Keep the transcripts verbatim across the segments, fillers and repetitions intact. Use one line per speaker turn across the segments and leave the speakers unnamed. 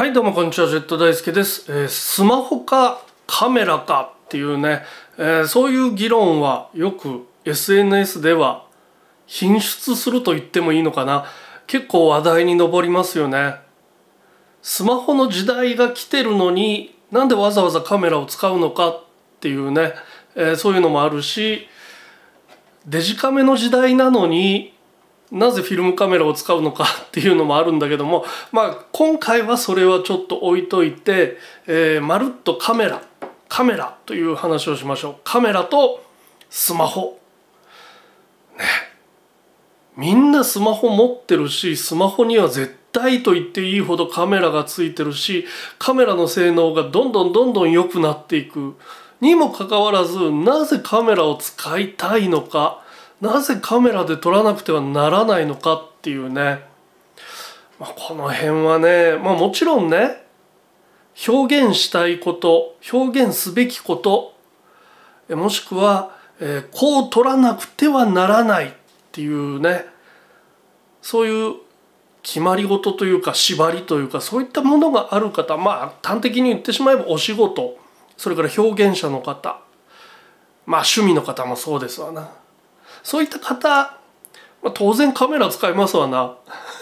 はいどうもこんにちは、ジェット大輔です。えー、スマホかカメラかっていうね、えー、そういう議論はよく エスエヌエス では頻出すると言ってもいいのかな。結構話題に上りますよね。スマホの時代が来てるのになんでわざわざカメラを使うのかっていうね、えー、そういうのもあるし、デジカメの時代なのになぜフィルムカメラを使うのかっていうのもあるんだけども、まあ今回はそれはちょっと置いといて、えー、まるっとカメラカメラという話をしましょう。カメラとスマホね、みんなスマホ持ってるし、スマホには絶対と言っていいほどカメラがついてるし、カメラの性能がどんどんどんどん良くなっていくにもかかわらず、なぜカメラを使いたいのか、なぜカメラで撮らなくてはならないのかっていうね、まあ、この辺はね、まあ、もちろんね、表現したいこと、表現すべきこと、もしくは、えー、こう撮らなくてはならないっていうね、そういう決まり事というか縛りというか、そういったものがある方、まあ端的に言ってしまえばお仕事、それから表現者の方、まあ趣味の方もそうですわな。そういった方、まあ、当然カメラ使いますわな。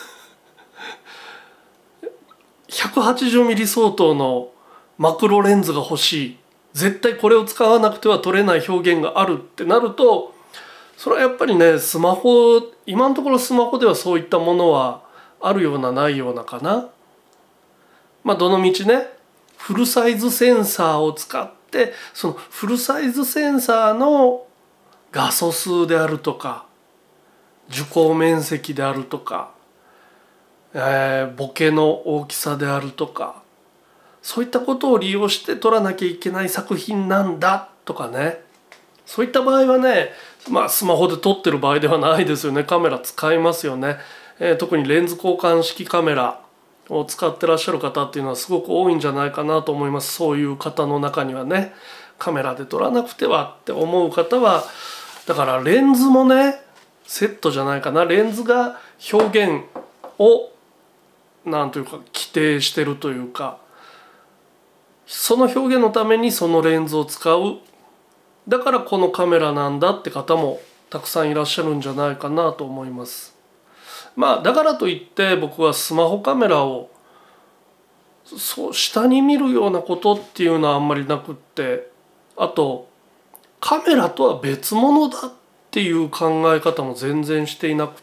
ひゃくはちじゅうミリ相当のマクロレンズが欲しい、絶対これを使わなくては撮れない表現があるってなると、それはやっぱりね、スマホ、今のところスマホではそういったものはあるようなないようなかな。まあどのみちね、フルサイズセンサーを使って、そのフルサイズセンサーの画素数であるとか受光面積であるとか、えー、ボケの大きさであるとか、そういったことを利用して撮らなきゃいけない作品なんだとかね、そういった場合はね、まあスマホで撮ってる場合ではないですよね。カメラ使いますよね。えー、特にレンズ交換式カメラを使ってらっしゃる方っていうのはすごく多いんじゃないかなと思います。そういう方の中にはね、カメラで撮らなくてはって思う方は、だからレンズもねセットじゃないかな。レンズが表現をなんというか規定してるというか、その表現のためにそのレンズを使う、だからこのカメラなんだって方もたくさんいらっしゃるんじゃないかなと思います。まあだからといって僕はスマホカメラをそう下に見るようなことっていうのはあんまりなくって、あとカメラとは別物だっていう考え方も全然していなくって、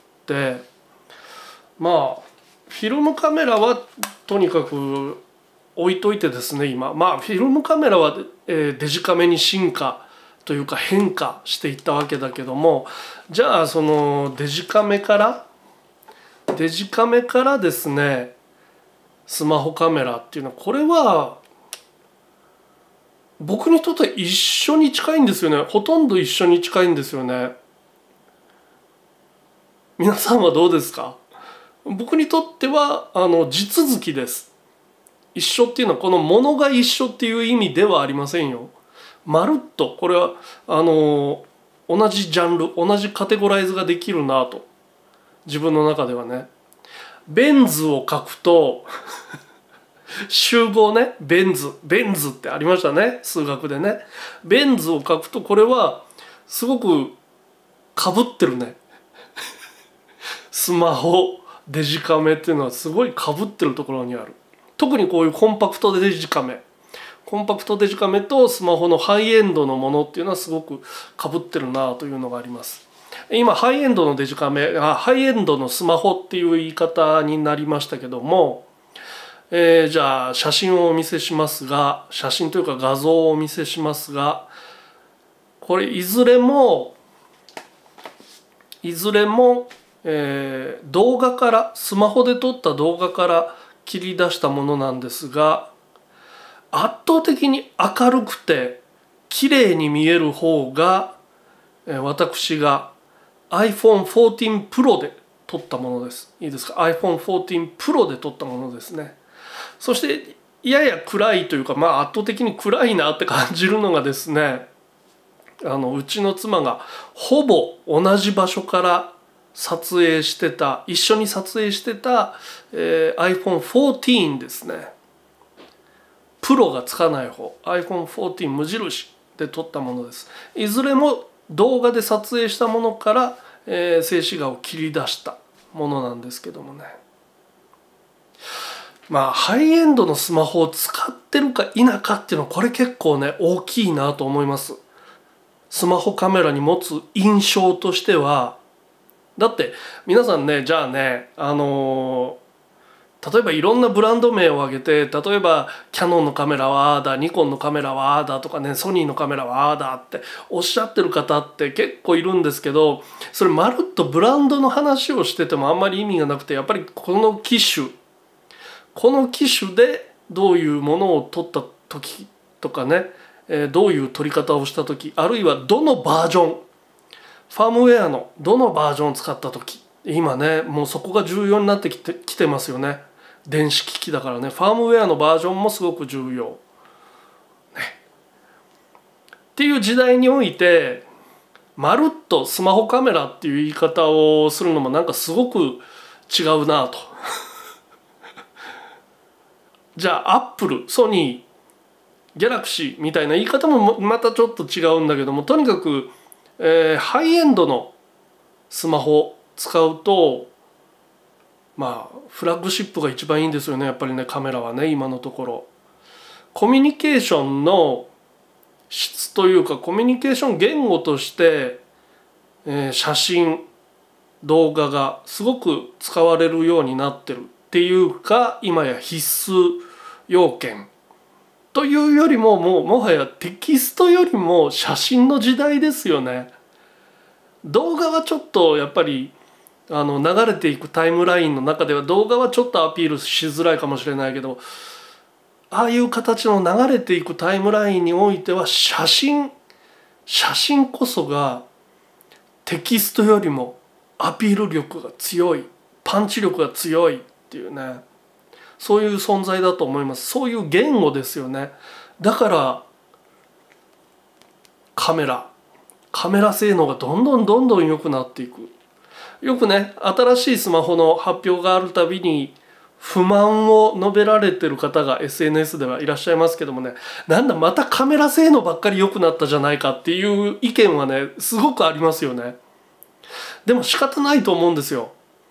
まあフィルムカメラはとにかく置いといてですね、今まあフィルムカメラは、えー、デジカメに進化というか変化していったわけだけども、じゃあそのデジカメからデジカメからですねスマホカメラっていうのは、これは僕にとっては一緒に近いんですよね。ほとんど一緒に近いんですよね。皆さんはどうですか？僕にとってはあの地続きです。一緒っていうのはこのものが一緒っていう意味ではありませんよ。まるっとこれはあの同じジャンル、同じカテゴライズができるなと、自分の中ではね。ベン図を書くと集合ね、ベン図ベン図ってありましたね、数学でね。ベン図を書くとこれはすごくかぶってるねスマホデジカメっていうのはすごいかぶってるところにある。特にこういうコンパクトデジカメコンパクトデジカメとスマホのハイエンドのものっていうのはすごくかぶってるなというのがあります。今ハイエンドのデジカメ、あハイエンドのスマホっていう言い方になりましたけども、えー、じゃあ写真をお見せしますが、写真というか画像をお見せしますが、これいずれもいずれも、えー、動画からスマホで撮った動画から切り出したものなんですが、圧倒的に明るくて綺麗に見える方が、えー、私が アイフォンフォーティーンプロ で撮ったものです。いいですか？ アイフォンフォーティーンプロ で撮ったものですね。そしてやや暗いというか、まあ圧倒的に暗いなって感じるのがですね、あのうちの妻がほぼ同じ場所から撮影してた一緒に撮影してた、えー、アイフォンフォーティーン ですね。 プロがつかない方 アイフォンフォーティーン 無印で撮ったものです。いずれも動画で撮影したものから、えー、静止画を切り出したものなんですけどもね、まあハイエンドのスマホを使ってるか否かっていうのはこれ結構ね大きいなと思います。スマホカメラに持つ印象としては、だって皆さんね、じゃあね、あのー、例えばいろんなブランド名を挙げて、例えばキャノンのカメラはああだ、ニコンのカメラはああだとかね、ソニーのカメラはああだっておっしゃってる方って結構いるんですけど、それまるっとブランドの話をしててもあんまり意味がなくて、やっぱりこの機種この機種でどういうものを撮った時とかね、えー、どういう撮り方をした時、あるいはどのバージョン、ファームウェアのどのバージョンを使った時、今ねもうそこが重要になってきて、きてますよね。電子機器だからね、ファームウェアのバージョンもすごく重要、ね、っていう時代において、まるっとスマホカメラっていう言い方をするのもなんかすごく違うなとじゃあアップル、ソニー、ギャラクシーみたいな言い方もまたちょっと違うんだけども、とにかく、えー、ハイエンドのスマホを使うと、まあフラッグシップが一番いいんですよね、やっぱりね、カメラはね。今のところコミュニケーションの質というか、コミュニケーション言語として、えー、写真動画がすごく使われるようになってるっていうか、今や必須要件というよりも、もうもはやテキストよりも写真の時代ですよね。動画はちょっとやっぱりあの流れていくタイムラインの中では動画はちょっとアピールしづらいかもしれないけど、ああいう形の流れていくタイムラインにおいては写真写真こそがテキストよりもアピール力が強い、パンチ力が強いっていうね、そういう存在だと思います。そういう言語ですよね。だからカメラカメラ性能がどんどんどんどん良くなっていく。よくね、新しいスマホの発表があるたびに不満を述べられてる方が エスエヌエス ではいらっしゃいますけどもね、なんだまたカメラ性能ばっかり良くなったじゃないかっていう意見はねすごくありますよね。でも仕方ないと思うんですよ。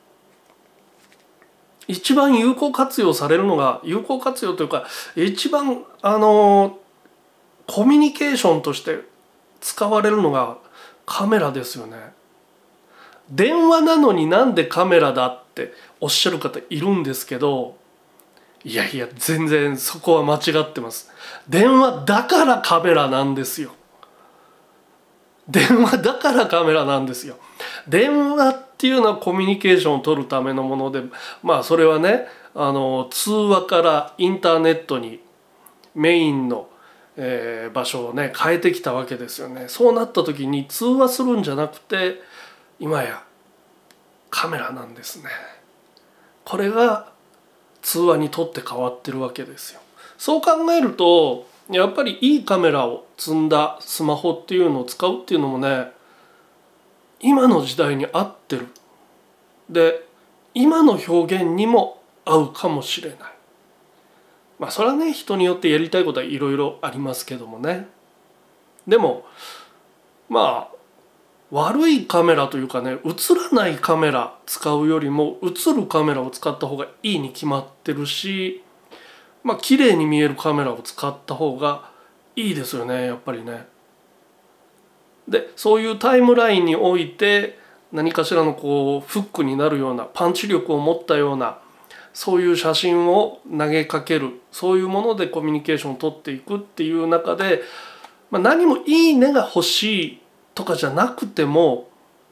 一番有効活用されるのが、有効活用というか一番あのコミュニケーションとして使われるのがカメラですよね。電話なのになんでカメラだっておっしゃる方いるんですけど、いやいや全然そこは間違ってます。電話だからカメラなんですよ。電話だからカメラなんですよ。電話っていうのはコミュニケーションを取るためのもので、まあそれはね、あの通話からインターネットにメインの、えー、場所をね変えてきたわけですよね。そうなった時に通話するんじゃなくて今やカメラなんですね。これが通話にとって変わってるわけですよ。そう考えるとやっぱりいいカメラを積んだスマホっていうのを使うっていうのもね、今の時代に合ってる。で今の表現にも合うかもしれない。まあそれはね人によってやりたいことはいろいろありますけどもね。でもまあ悪いカメラというかね、映らないカメラ使うよりも映るカメラを使った方がいいに決まってるし、まあ綺麗に見えるカメラを使った方がいいですよね、やっぱりね。でそういうタイムラインにおいて何かしらのこうフックになるようなパンチ力を持ったようなそういう写真を投げかける、そういうものでコミュニケーションを取っていくっていう中で、まあ、何もいいねが欲しいとかじゃなくても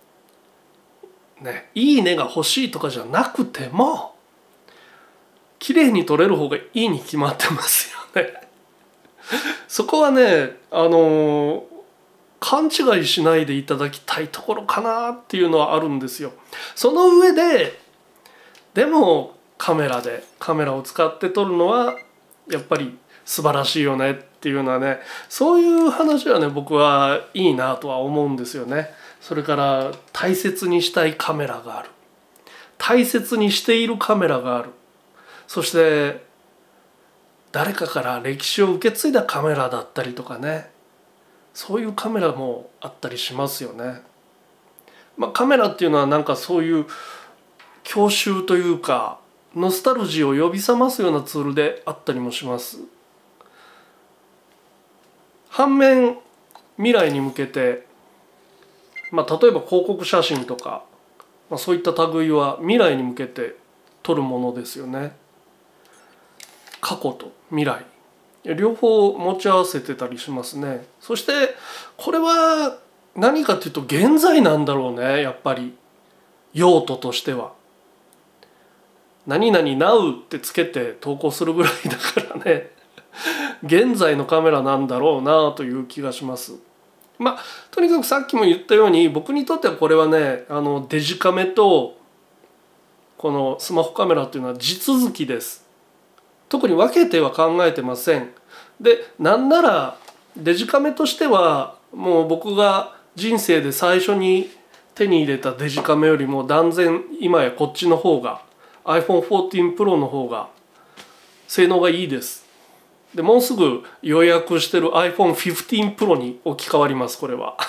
ね、いいねが欲しいとかじゃなくても綺麗に撮れる方がいいに決まってますよね。そこはね、あの勘違いしないでいただきたいところかなっていうのはあるんですよ。その上ででもカメラでカメラを使って撮るのはやっぱり素晴らしいよねっていうのはね、そういう話はね僕はいいなとは思うんですよね。それから大切にしたいカメラがある、大切にしているカメラがある、そして誰かから歴史を受け継いだカメラだったりとかね、そういうカメラもあったりしますよね。まあ、カメラっていうのはなんかそういう郷愁というかノスタルジーを呼び覚ますようなツールであったりもします。反面未来に向けて、まあ、例えば広告写真とか、まあ、そういった類は未来に向けて撮るものですよね。過去と未来両方持ち合わせてたりしますね。そしてこれは何かというと現在なんだろうね。やっぱり用途としては何々 ナウ ってつけて投稿するぐらいだからね現在のカメラなんだろうなという気がします。まあとにかくさっきも言ったように僕にとってはこれはね、あのデジカメとこのスマホカメラというのは地続きです。特に分けては考えてません。でなんならデジカメとしてはもう僕が人生で最初に手に入れたデジカメよりも断然今やこっちの方が アイフォンフォーティーン プロ の方が性能がいいです。でもうすぐ予約してる アイフォンフィフティーン プロ に置き換わります。これは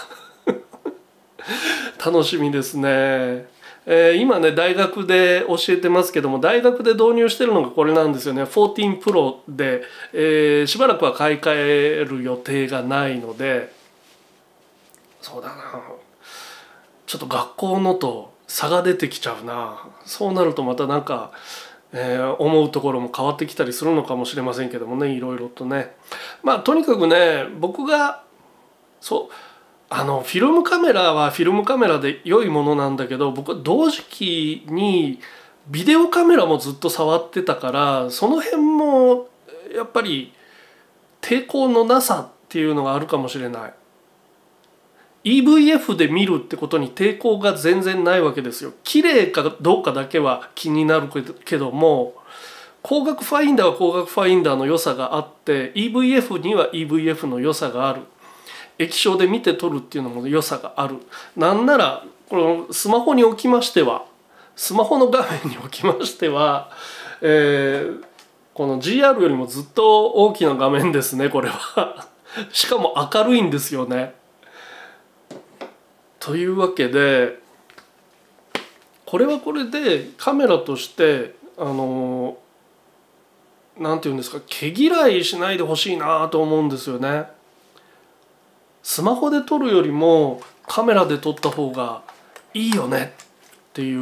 楽しみですね。えー、今ね大学で教えてますけども、大学で導入してるのがこれなんですよね。フォーティーン プロ で、えー、しばらくは買い替える予定がないので、そうだな、ちょっと学校のと差が出てきちゃうな。そうなるとまたなんか、えー、思うところも変わってきたりするのかもしれませんけどもね、いろいろとね。まあとにかくね、僕がそうあのフィルムカメラはフィルムカメラで良いものなんだけど、僕は同時期にビデオカメラもずっと触ってたから、その辺もやっぱり抵抗のなさっていうのがあるかもしれない。 イーブイエフ で見るってことに抵抗が全然ないわけですよ。綺麗かどうかだけは気になるけども、光学ファインダーは光学ファインダーの良さがあって、 イーブイエフ には イーブイエフ の良さがある。液晶で見て撮るっていうのも良さがある。なんならこのスマホにおきましては、スマホの画面におきましては、えー、この ジーアール よりもずっと大きな画面ですね、これはしかも明るいんですよね。というわけでこれはこれでカメラとしてあのなんていうんですか、毛嫌いしないでほしいなと思うんですよね。スマホで撮るよりもカメラで撮った方がいいよねっていう、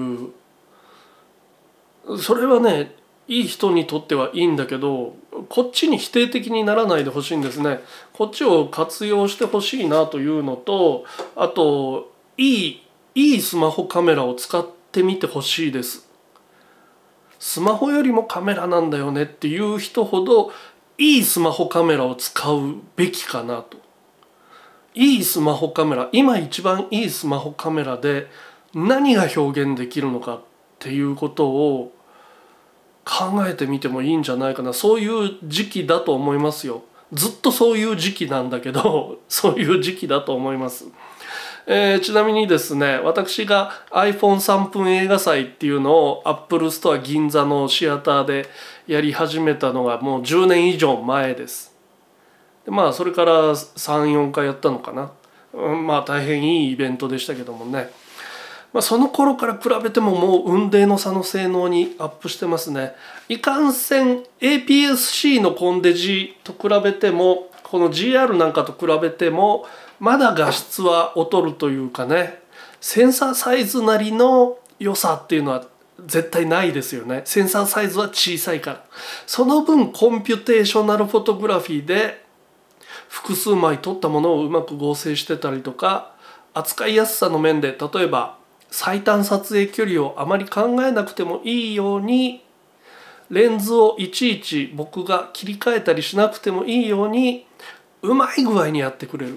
それはねいい人にとってはいいんだけど、こっちに否定的にならないでほしいんですね。こっちを活用してほしいなというのと、あといいいいスマホカメラを使ってみてほしいです。スマホよりもカメラなんだよねっていう人ほどいいスマホカメラを使うべきかなと。いいスマホカメラ、今一番いいスマホカメラで何が表現できるのかっていうことを考えてみてもいいんじゃないかな。そういう時期だと思いますよ。ずっとそういう時期なんだけどそういう時期だと思います。えー、ちなみにですね、私が アイフォンさん 分映画祭っていうのを Apple ストア銀座のシアターでやり始めたのがもうじゅうねん以上前です。でまあそれからさんよんかいやったのかな、うん、まあ大変いいイベントでしたけどもね、まあ、その頃から比べてももう雲泥の差の性能にアップしてますね。いかんせん エーピーエスシー のコンデジと比べてもこの ジーアール なんかと比べてもまだ画質は劣るというかね、センサーサイズなりの良さっていうのは絶対ないですよね。センサーサイズは小さいから。その分コンピュテーショナルフォトグラフィーで複数枚撮ったものをうまく合成してたりとか、扱いやすさの面で例えば最短撮影距離をあまり考えなくてもいいように、レンズをいちいち僕が切り替えたりしなくてもいいようにうまい具合にやってくれる。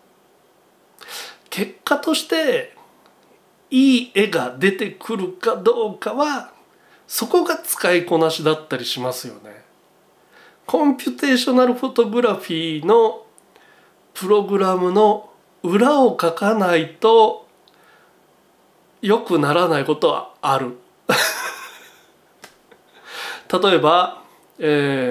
結果としていい絵が出てくるかどうかはそこが使いこなしだったりしますよね。コンピュテーショナルフォトグラフィーのプログラムの裏を書かないと良くならないことはある例えば、えー、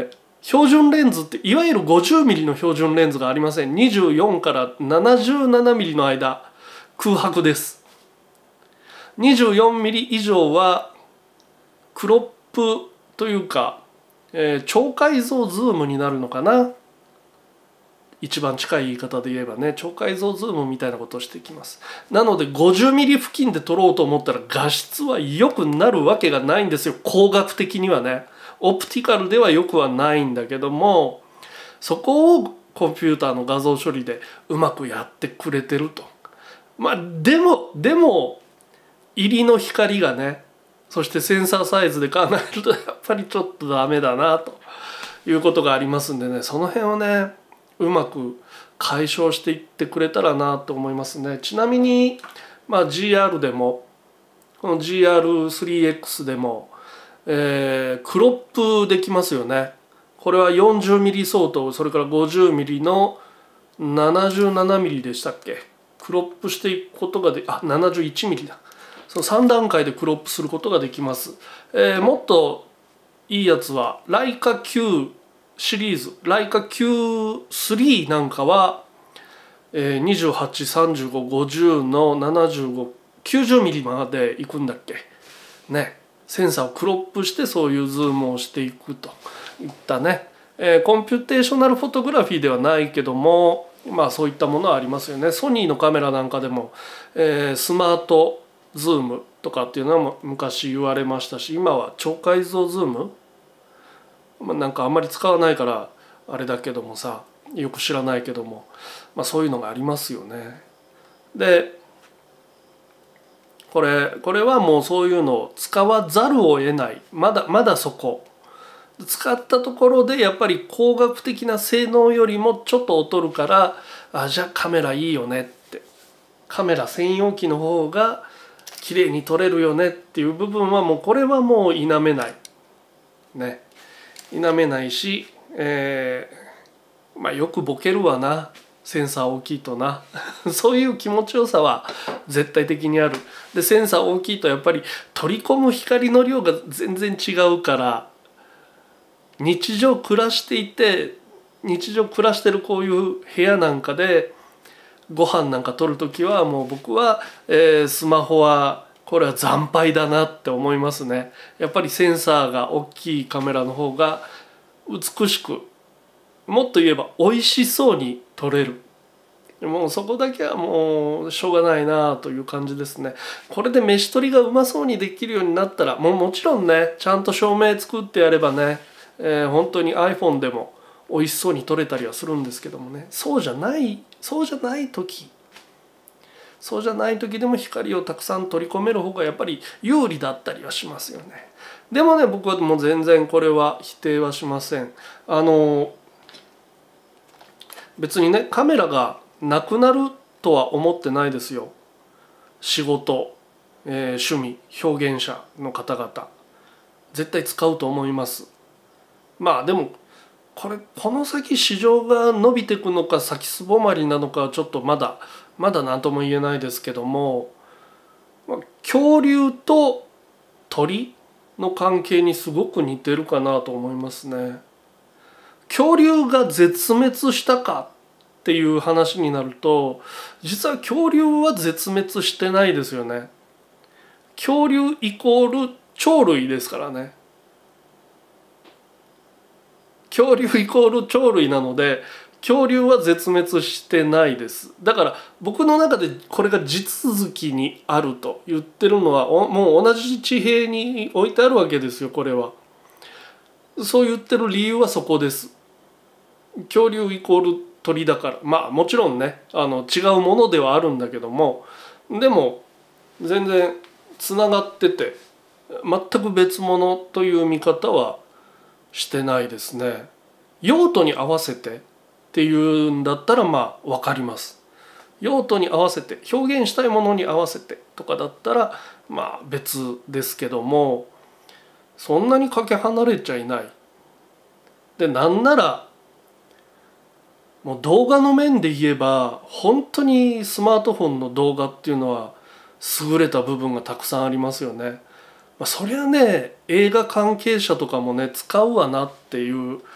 標準レンズっていわゆる ごじゅうミリ の標準レンズがありません。にじゅうよんからななじゅうななミリ の間空白です。にじゅうよんミリ 以上はクロップというか、えー、超解像ズームになるのかな。一番近い言い方で言えばね、超解像ズームみたいなことをしていきます。なので ごじゅうミリ 付近で撮ろうと思ったら画質は良くなるわけがないんですよ、光学的にはね。オプティカルではよくはないんだけども、そこをコンピューターの画像処理でうまくやってくれてると。まあでもでも入りの光がね、そしてセンサーサイズで考えるとやっぱりちょっとダメだなということがありますんでね、その辺をねうまく解消していってくれたらなと思いますね。ちなみに、まあ、ジーアール でもこの ジーアールスリーエックス でも、えー、クロップできますよね。これは よんじゅうミリ 相当、それから ごじゅうミリ の ななじゅうななミリ でしたっけ。クロップしていくことがであ ななじゅういちミリ だ。そのさん段階でクロップすることができます。えー、もっといいやつはライカ Q シリーズ、ライカ キュースリー なんかは、えー、にじゅうはち、さんじゅうご、ごじゅうのななじゅうご、きゅうじゅうミリ までいくんだっけね。センサーをクロップしてそういうズームをしていくといったね、えー、コンピューテーショナルフォトグラフィーではないけども、まあそういったものはありますよね。ソニーのカメラなんかでも、えー、スマートズームとかっていうのは昔言われましたし、今は超解像ズーム、まあ、なんかあんまり使わないからあれだけどもさ、よく知らないけども、まあ、そういうのがありますよね。でこれこれはもうそういうのを使わざるを得ない、まだまだそこ使ったところでやっぱり光学的な性能よりもちょっと劣るから、あじゃあカメラいいよねって、カメラ専用機の方が綺麗に撮れるよねっていう部分はもうこれはもう否めないね、否めないし、えー、まあよくボケるわな、センサー大きいとなそういう気持ちよさは絶対的にある。でセンサー大きいとやっぱり取り込む光の量が全然違うから、日常暮らしていて日常暮らしてるこういう部屋なんかでご飯なんか撮る時はもう僕は、えー、スマホはこれは惨敗だなって思いますね。やっぱりセンサーが大きいカメラの方が美しく、もっと言えば美味しそうに撮れる。もうそこだけはもうしょうがないなという感じですね。これで飯取りがうまそうにできるようになったら、もうもちろんねちゃんと照明作ってやればね、えー、本当に iPhone でも美味しそうに撮れたりはするんですけどもね、そうじゃないそうじゃない時そうじゃない時でも光をたくさん取り込める方がやっぱり有利だったりはしますよね。でもね僕はもう全然これは否定はしません。あの別にねカメラがなくなるとは思ってないですよ。仕事、えー、趣味表現者の方々絶対使うと思います。まあでもこれこの先市場が伸びていくのか先すぼまりなのかはちょっとまだまだ何とも言えないですけども、まあ、恐竜と鳥の関係にすごく似てるかなと思いますね。恐竜が絶滅したかっていう話になると、実は恐竜は絶滅してないですよね。恐竜イコール鳥類ですからね。恐竜イコール鳥類なので恐竜は絶滅してないです。だから僕の中でこれが地続きにあると言ってるのはもう同じ地平に置いてあるわけですよ。これはそう言ってる理由はそこです。恐竜イコール鳥だから、まあもちろんねあの違うものではあるんだけども、でも全然つながってて全く別物という見方はしてないですね。用途に合わせてっていうんだったらまあ分かります。用途に合わせて表現したいものに合わせてとかだったらまあ別ですけども、そんなにかけ離れちゃいない。でなんならもう動画の面で言えば本当にスマートフォンの動画っていうのは優れた部分がたくさんありますよね。まあ、そりゃね映画関係者とかもね使うわなっていう、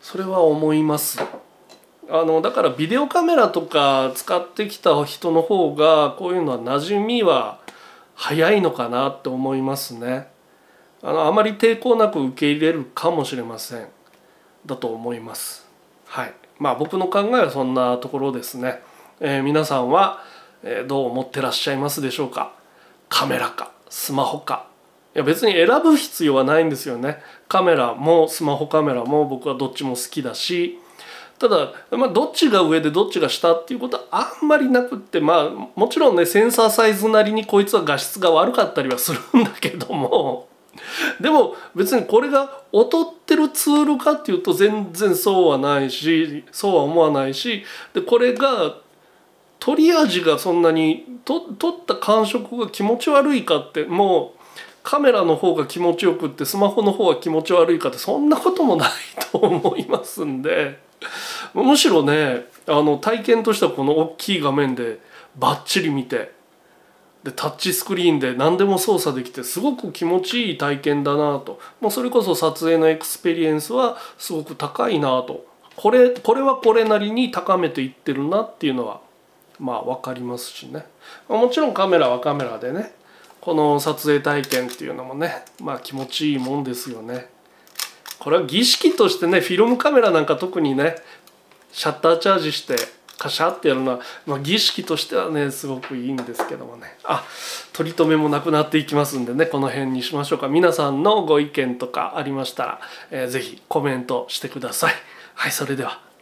それは思います。あのだからビデオカメラとか使ってきた人の方がこういうのは馴染みは早いのかなって思いますね。あのあまり抵抗なく受け入れるかもしれません。だと思います。はい。まあ僕の考えはそんなところですね。えー、皆さんはどう思ってらっしゃいますでしょうか。カメラかスマホか。いや別に選ぶ必要はないんですよね。カメラもスマホカメラも僕はどっちも好きだし、ただ、まあ、どっちが上でどっちが下っていうことはあんまりなくって、まあもちろんねセンサーサイズなりにこいつは画質が悪かったりはするんだけども、でも別にこれが劣ってるツールかっていうと全然そうはないし、そうは思わないし、でこれが撮り味がそんなにと撮った感触が気持ち悪いかって、もうカメラの方が気持ちよくってスマホの方が気持ち悪いかってそんなこともないと思いますんで、むしろねあの体験としてはこの大きい画面でバッチリ見て、でタッチスクリーンで何でも操作できてすごく気持ちいい体験だなと、もうそれこそ撮影のエクスペリエンスはすごく高いなと、これこれはこれなりに高めていってるなっていうのはまあ分かりますしね。もちろんカメラはカメラでねこの撮影体験っていうのもねまあ気持ちいいもんですよね。これは儀式としてね、フィルムカメラなんか特にねシャッターチャージしてカシャってやるのは、まあ、儀式としてはねすごくいいんですけどもね。あ、取り留めもなくなっていきますんでね、この辺にしましょうか。皆さんのご意見とかありましたら、えー、ぜひコメントしてください。はい、それでは。